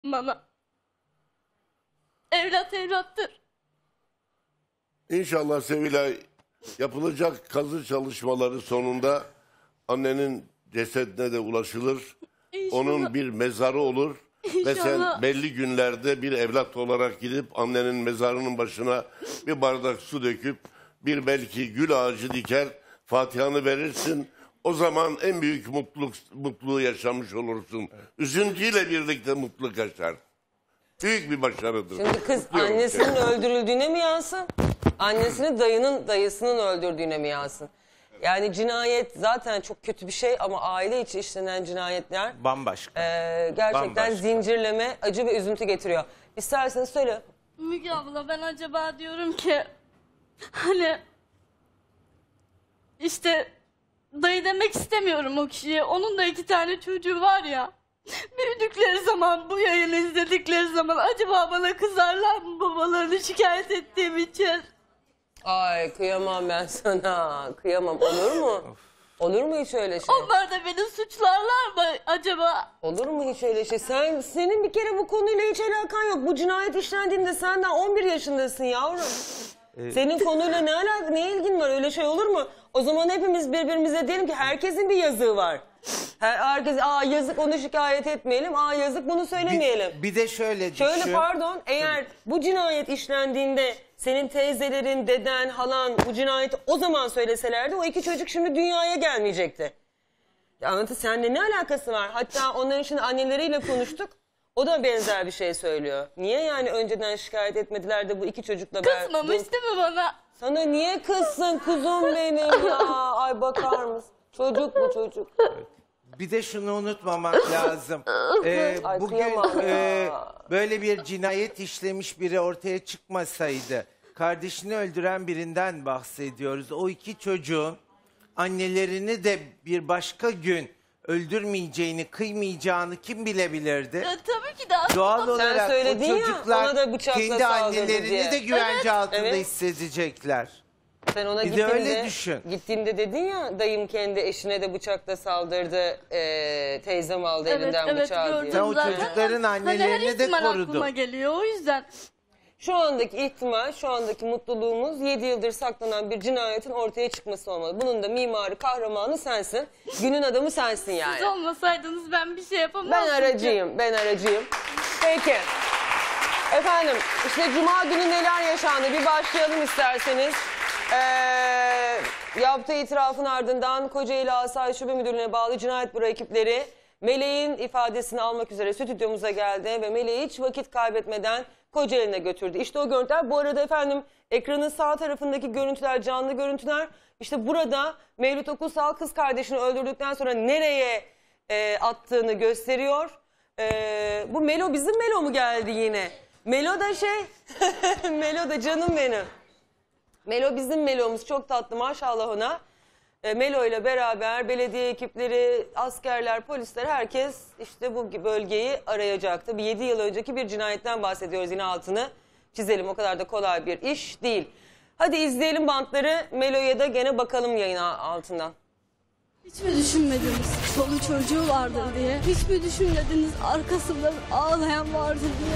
bana. Evlat evlattır. İnşallah Sevilay, yapılacak kazı çalışmaları sonunda annenin cesedine de ulaşılır. İnşallah. Onun bir mezarı olur. Ve sen İnşallah. belli günlerde bir evlat olarak gidip annenin mezarının başına bir bardak su döküp bir belki gül ağacı diker, Fatiha'nı verirsin. O zaman en büyük mutluluğu yaşamış olursun. Evet. Üzüntüyle birlikte mutluluk yaşar. Büyük bir başarıdır. Şimdi kız Kutluyorum annesinin seni. öldürüldüğüne mi yansın? Annesini dayısının öldürdüğüne mi yansın? Yani cinayet zaten çok kötü bir şey ama aile içi işlenen cinayetler Bambaşka. Gerçekten Bambaşka. Zincirleme, acı ve üzüntü getiriyor. İsterseniz söyle. Müge abla, ben acaba diyorum ki hani işte dayı demek istemiyorum o kişiye. Onun da 2 tane çocuğu var ya. Büyüdükleri zaman, bu yayını izledikleri zaman acaba bana kızarlar mı babalarını şikayet ettiğim için? Ay kıyamam ben sana. Kıyamam. Olur mu? Olur mu hiç öyle şey? Onlar da beni suçlarlar mı acaba? Olur mu hiç öyle şey? Senin bir kere bu konuyla hiç alakan yok. Bu cinayet işlendiğinde sen daha 11 yaşındasın yavrum. Senin konuyla ne ilgin var? Öyle şey olur mu? O zaman hepimiz birbirimize diyelim ki herkesin bir yazığı var. Herkes yazık onu şikayet etmeyelim. Yazık bunu söylemeyelim. Bir de şöyle düşün. Şöyle pardon, eğer bu cinayet işlendiğinde senin teyzelerin, deden, halan bu cinayeti o zaman söyleselerdi o 2 çocuk şimdi dünyaya gelmeyecekti. Anlatı seninle ne alakası var? Hatta onların şimdi anneleriyle konuştuk. O da benzer bir şey söylüyor. Niye yani önceden şikayet etmediler de bu 2 çocukla Kızmamış değil mi bana? Sana niye kızsın kuzum benim ya? Ay bakar mısın? Çocuk bu çocuk. Bir de şunu unutmamak lazım. Ay, Bugün kıyamam ya. böyle bir cinayet işlemiş biri ortaya çıkmasaydı, kardeşini öldüren birinden bahsediyoruz. O 2 çocuğun annelerini de bir başka gün öldürmeyeceğini, kıymayacağını kim bilebilirdi? Tabii ki de Doğal olarak o söyledin ya, çocuklar ona da bıçakla kendi saldırdı annelerini diye. de güvence altında Evet. hissedecekler. Sen ona Bir de öyle düşün. Gittiğinde dedin ya dayım kendi eşine de bıçakla saldırdı. Teyzem aldı elinden bıçağı diye. gördüm Sen o zaten. çocukların Hani her annelerini de ihtimal korudun. aklıma geliyor o yüzden. Şu andaki ihtimal, şu andaki mutluluğumuz 7 yıldır saklanan bir cinayetin ortaya çıkması olmalı. Bunun da mimarı, kahramanı sensin. Günün adamı sensin yani. Siz olmasaydınız ben bir şey yapamazdım. Ben aracıyım. Peki. Efendim, işte Cuma günü neler yaşandı? Bir başlayalım isterseniz. Yaptığı itirafın ardından Kocaeli Asayiş Şube Müdürlüğü'ne bağlı cinayet büro ekipleri Meleğin ifadesini almak üzere stüdyomuza geldi ve Meleği hiç vakit kaybetmeden Kocaeli'ne götürdü. İşte o görüntüler. Bu arada efendim ekranın sağ tarafındaki görüntüler canlı görüntüler. İşte burada Mevlüt Okulsal kız kardeşini öldürdükten sonra nereye attığını gösteriyor. Bu Melo bizim Melo mu geldi yine? Melo da Melo da canım benim. Melo bizim Melo'muz, çok tatlı maşallah ona. Melo ile beraber belediye ekipleri, askerler, polisler herkes işte bu bölgeyi arayacaktı. Bir 7 yıl önceki bir cinayetten bahsediyoruz, yine altını çizelim, o kadar da kolay bir iş değil. Hadi izleyelim bantları, Melo'ya da gene bakalım yayın altından. Hiç mi düşünmediniz çoluğu çocuğu vardır diye? Hiç mi düşünmediniz arkasında ağlayan vardır diye?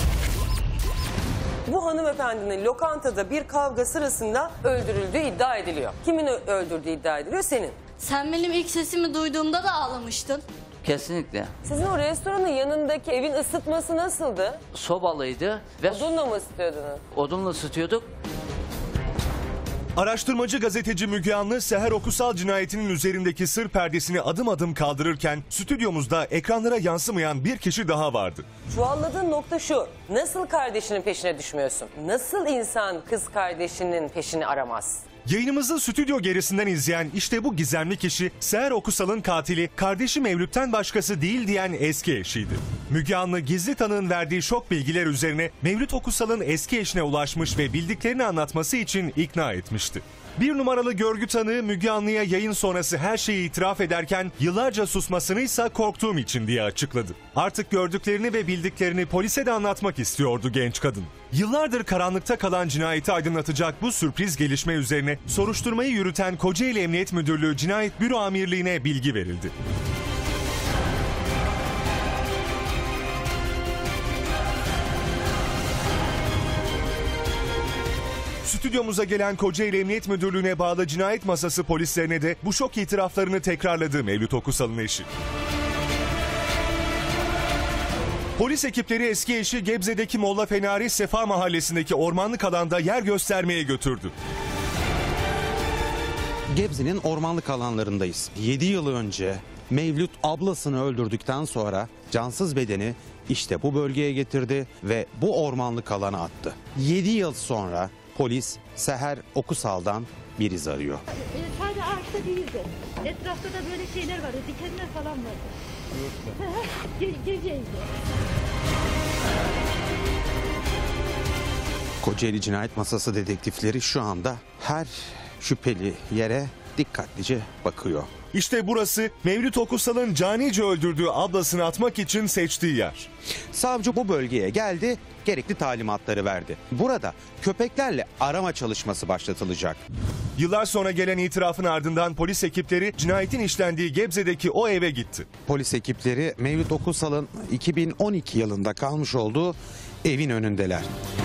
Bu hanımefendinin lokantada bir kavga sırasında öldürüldüğü iddia ediliyor. Kimin öldürdüğü iddia ediliyor? Senin. Sen benim ilk sesimi duyduğumda da ağlamıştın. Kesinlikle. Sizin o restoranın yanındaki evin ısıtması nasıldı? Sobalıydı ve Odunla mı ısıtıyordunuz? odunla ısıtıyorduk. Araştırmacı gazeteci Müge Anlı, Seher Okusal cinayetinin üzerindeki sır perdesini adım adım kaldırırken stüdyomuzda ekranlara yansımayan bir kişi daha vardı. Çuvalladığın nokta şu: nasıl kardeşinin peşine düşmüyorsun? Nasıl insan kız kardeşinin peşini aramaz? Yayınımızı stüdyo gerisinden izleyen işte bu gizemli kişi, Seher Okusal'ın katili kardeşi Mevlüt'ten başkası değil diyen eski eşiydi. Müge Anlı gizli tanığın verdiği şok bilgiler üzerine Mevlüt Okusal'ın eski eşine ulaşmış ve bildiklerini anlatması için ikna etmişti. Bir numaralı görgü tanığı Müge Anlı'ya yayın sonrası her şeyi itiraf ederken yıllarca susmasınıysa korktuğum için diye açıkladı. Artık gördüklerini ve bildiklerini polise de anlatmak istiyordu genç kadın. Yıllardır karanlıkta kalan cinayeti aydınlatacak bu sürpriz gelişme üzerine soruşturmayı yürüten Kocaeli Emniyet Müdürlüğü Cinayet Büro Amirliği'ne bilgi verildi. Stüdyomuza gelen Kocaeli Emniyet Müdürlüğü'ne bağlı cinayet masası polislerine de bu şok itiraflarını tekrarladı Mevlüt Okusal'ın eşi. Polis ekipleri eski eşi Gebze'deki Molla Fenari Sefa Mahallesi'ndeki ormanlık alanda yer göstermeye götürdü. Gebze'nin ormanlık alanlarındayız. 7 yıl önce Mevlüt ablasını öldürdükten sonra cansız bedeni işte bu bölgeye getirdi ve bu ormanlık alana attı. 7 yıl sonra polis Seher Okusal'dan bir iz arıyor. Sadece ağaçta değildi. Etrafta da böyle şeyler vardı, dikenler falan vardı. Geceydi. Kocaeli Cinayet Masası dedektifleri şu anda her şüpheli yere dikkatlice bakıyor. İşte burası Mevlüt Okusal'ın canice öldürdüğü ablasını atmak için seçtiği yer. Savcı bu bölgeye geldi, gerekli talimatları verdi. Burada köpeklerle arama çalışması başlatılacak. Yıllar sonra gelen itirafın ardından polis ekipleri cinayetin işlendiği Gebze'deki o eve gitti. Polis ekipleri Mevlüt Okusal'ın 2012 yılında kalmış olduğu evin önündeler.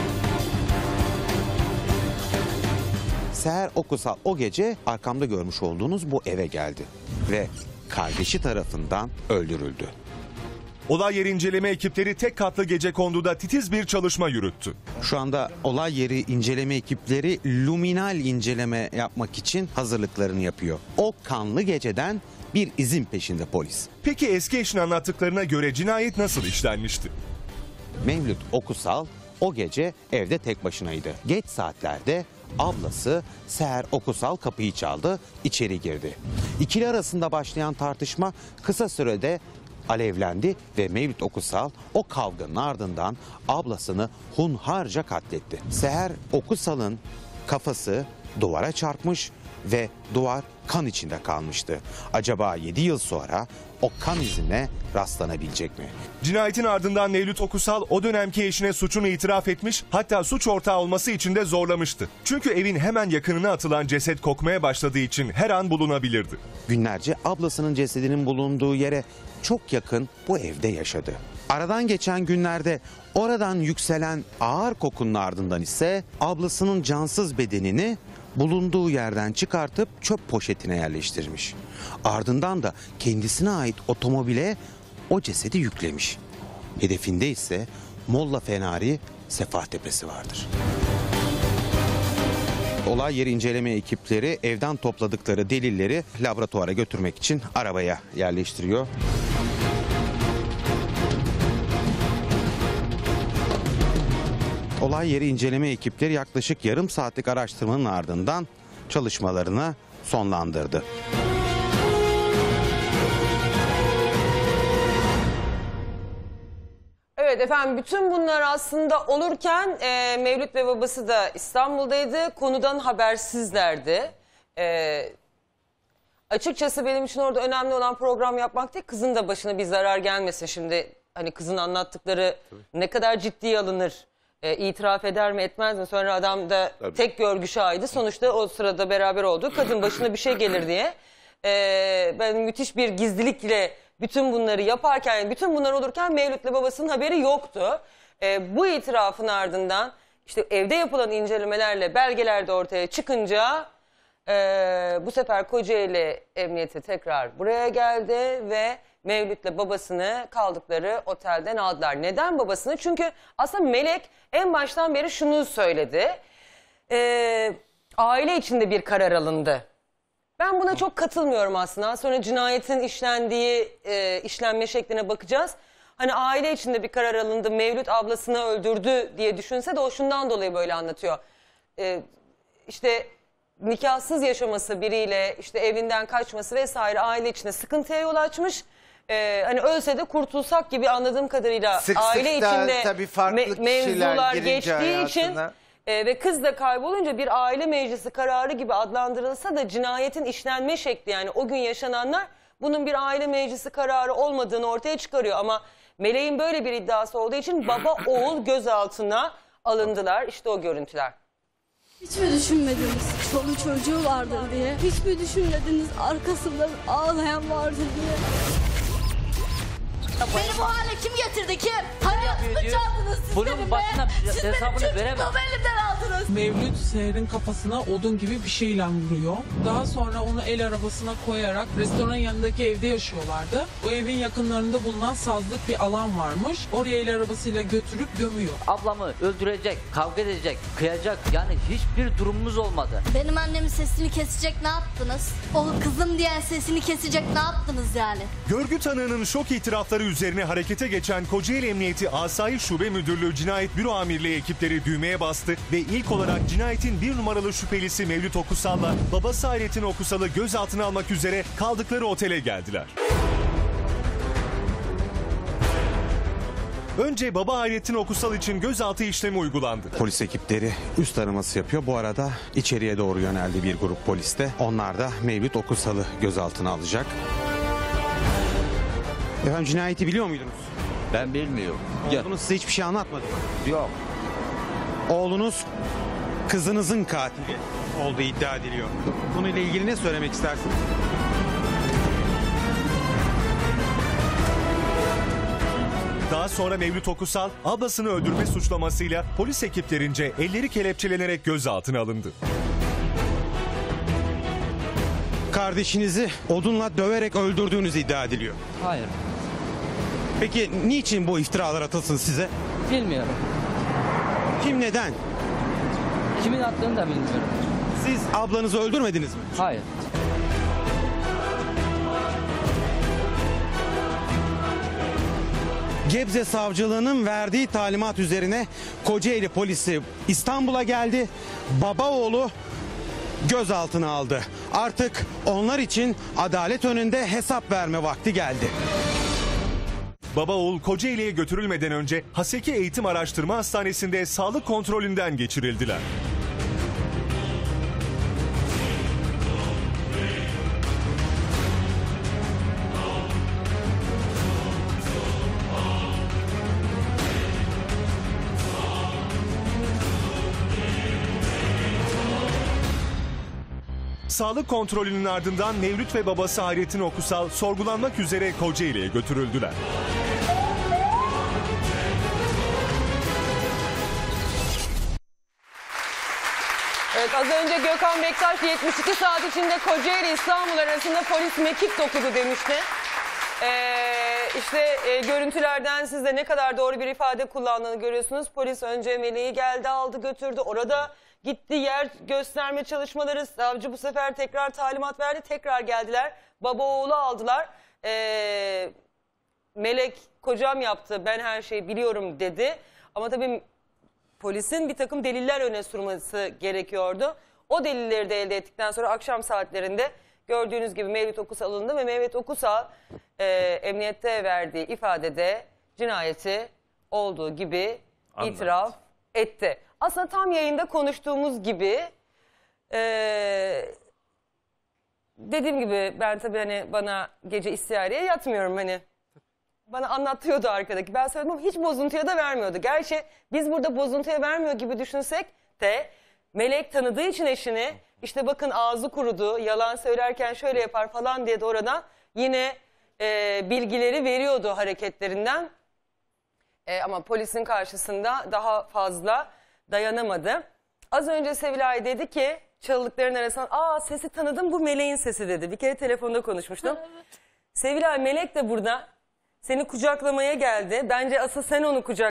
Seher Okusal o gece arkamda görmüş olduğunuz bu eve geldi ve kardeşi tarafından öldürüldü. Olay yeri inceleme ekipleri tek katlı gecekonduda titiz bir çalışma yürüttü. Şu anda olay yeri inceleme ekipleri luminal inceleme yapmak için hazırlıklarını yapıyor. O kanlı geceden bir izin peşinde polis. Peki eski eşin anlattıklarına göre cinayet nasıl işlenmişti? Mevlüt Okusal o gece evde tek başınaydı. Geç saatlerde ablası Seher Okusal kapıyı çaldı, içeri girdi. İkili arasında başlayan tartışma kısa sürede alevlendi ve Mevlüt Okusal o kavganın ardından ablasını hunharca katletti. Seher Okusal'ın kafası duvara çarpmış ve duvar kan içinde kalmıştı. Acaba 7 yıl sonra o kan izine rastlanabilecek mi? Cinayetin ardından Mevlüt Okusal o dönemki eşine suçunu itiraf etmiş, hatta suç ortağı olması için de zorlamıştı. Çünkü evin hemen yakınına atılan ceset kokmaya başladığı için her an bulunabilirdi. Günlerce ablasının cesedinin bulunduğu yere çok yakın bu evde yaşadı. Aradan geçen günlerde oradan yükselen ağır kokunun ardından ise ablasının cansız bedenini bulunduğu yerden çıkartıp çöp poşetine yerleştirmiş. Ardından da kendisine ait otomobile o cesedi yüklemiş. Hedefinde ise Molla Fenari Sefa Tepesi vardır. Olay yeri inceleme ekipleri evden topladıkları delilleri laboratuvara götürmek için arabaya yerleştiriyor. Olay yeri inceleme ekipleri yaklaşık yarım saatlik araştırmanın ardından çalışmalarını sonlandırdı. Evet efendim, bütün bunlar aslında olurken Mevlüt ve babası da İstanbul'daydı. Konudan habersizlerdi. Açıkçası benim için orada önemli olan program yapmak değil, kızın da başına bir zarar gelmesin. Şimdi hani kızın anlattıkları ne kadar ciddiye alınır, itiraf eder mi etmez mi? Sonra adam da tek görgü şahidi. Sonuçta o sırada beraber oldu. Kadın başına bir şey gelir diye. Ben müthiş bir gizlilikle bütün bunları yaparken, bütün bunlar olurken Mevlüt'le babasının haberi yoktu. Bu itirafın ardından işte evde yapılan incelemelerle belgeler de ortaya çıkınca bu sefer Kocaeli Emniyeti tekrar buraya geldi ve Mevlüt'le babasını kaldıkları otelden aldılar. Neden babasını? Çünkü aslında Melek en baştan beri şunu söyledi. Aile içinde bir karar alındı. Ben buna çok katılmıyorum aslında. Sonra cinayetin işlenme şekline bakacağız. Hani aile içinde bir karar alındı, Mevlüt ablasını öldürdü diye düşünse de o şundan dolayı böyle anlatıyor. İşte nikahsız yaşaması biriyle, işte evinden kaçması vesaire aile içinde sıkıntıya yol açmış. Hani ölse de kurtulsak gibi anladığım kadarıyla Sık aile sık da içinde tabii farklı kişiler mevzular girince geçtiği için hayatına. ve kız da kaybolunca bir aile meclisi kararı gibi adlandırılsa da cinayetin işlenme şekli, yani o gün yaşananlar bunun bir aile meclisi kararı olmadığını ortaya çıkarıyor. Ama Meleğin böyle bir iddiası olduğu için baba oğul gözaltına alındılar. İşte o görüntüler. Hiç mi düşünmediniz çoluk çocuğu vardır diye? Hiç mi düşünmediniz arkasında ağlayan vardır diye? Beni bu hale kim getirdi, kim? Hayatımı çaldınız bunun başına hesabını veremem. Baba elimden aldınız. Mevlüt Seher'in kafasına odun gibi bir şeyle vuruyor. Daha sonra onu el arabasına koyarak restoranın yanındaki evde yaşıyorlardı. O evin yakınlarında bulunan sazlık bir alan varmış. Oraya el arabasıyla götürüp gömüyor. Ablamı öldürecek, kavga edecek, kıyacak, yani hiçbir durumumuz olmadı. Benim annemin sesini kesecek ne yaptınız? O kızım diyen sesini kesecek ne yaptınız yani? Görgü tanığının şok itirafları üzerine harekete geçen Kocaeli Emniyeti Asayiş Şube Müdürlüğü Cinayet Büro Amirliği ekipleri düğmeye bastı ve ilk olarak cinayetin 1 numaralı şüphelisi Mevlüt Okusal'la babası Hayrettin Okusal'ı gözaltına almak üzere kaldıkları otele geldiler. Önce baba Hayrettin Okusal için gözaltı işlemi uygulandı. Polis ekipleri üst araması yapıyor. Bu arada içeriye doğru yöneldi bir grup polis de. Onlar da Mevlüt Okusal'ı gözaltına alacak. Efendim cinayeti biliyor muydunuz? Ben bilmiyorum. Oğlunuz size hiçbir şey anlatmadı mı? Yok. Oğlunuz kızınızın katili olduğu iddia ediliyor. Konuyla ilgili ne söylemek istersiniz? Daha sonra Mevlüt Okusal ablasını öldürme suçlamasıyla polis ekiplerince elleri kelepçelenerek gözaltına alındı. Kardeşinizi odunla döverek öldürdüğünüz iddia ediliyor. Hayır. Peki niçin bu iftiralar atılsın size? Bilmiyorum. Kim neden? Kimin attığını da bilmiyorum. Siz ablanızı öldürmediniz mi? Hayır. Gebze Savcılığı'nın verdiği talimat üzerine Kocaeli polisi İstanbul'a geldi. Baba oğlu gözaltına aldı. Artık onlar için adalet önünde hesap verme vakti geldi. Baba oğul Kocaeli'ye götürülmeden önce Haseki Eğitim Araştırma Hastanesi'nde sağlık kontrolünden geçirildiler. Sağlık kontrolünün ardından Mevlüt ve babası Hayrettin Okusal sorgulanmak üzere Kocaeli'ye götürüldüler. Evet, az önce Gökhan Bektaş 72 saat içinde Kocaeli İstanbul arasında polis mekik dokudu demişti. İşte görüntülerden siz de ne kadar doğru bir ifade kullandığını görüyorsunuz. Polis önce Meleği geldi, aldı, götürdü. Orada gitti, yer gösterme çalışmaları. Savcı bu sefer tekrar talimat verdi. Tekrar geldiler. Baba oğlu aldılar. Melek kocam yaptı, ben her şeyi biliyorum dedi. Ama tabii polisin bir takım deliller öne sürmesi gerekiyordu. O delilleri de elde ettikten sonra akşam saatlerinde gördüğünüz gibi Mevlüt Okusal alındı ve Mevlüt Okusal emniyette verdiği ifadede cinayeti olduğu gibi itiraf etti. Aslında tam yayında konuştuğumuz gibi dediğim gibi ben tabii hani bana gece istihariye yatmıyorum hani. Bana anlatıyordu arkadaki. Ben söyledim ama hiç bozuntuya da vermiyordu. Gerçi biz burada bozuntuya vermiyor gibi düşünsek de Melek tanıdığı için eşini işte bakın ağzı kurudu, yalan söylerken şöyle yapar falan diye de oradan yine bilgileri veriyordu hareketlerinden. Ama polisin karşısında daha fazla dayanamadı. Az önce Sevilay dedi ki çalılıkların arasından sesi tanıdım, bu Melek'in sesi dedi. Bir kere telefonda konuşmuştum. Sevilay, Melek de burada seni kucaklamaya geldi. Bence asıl sen onu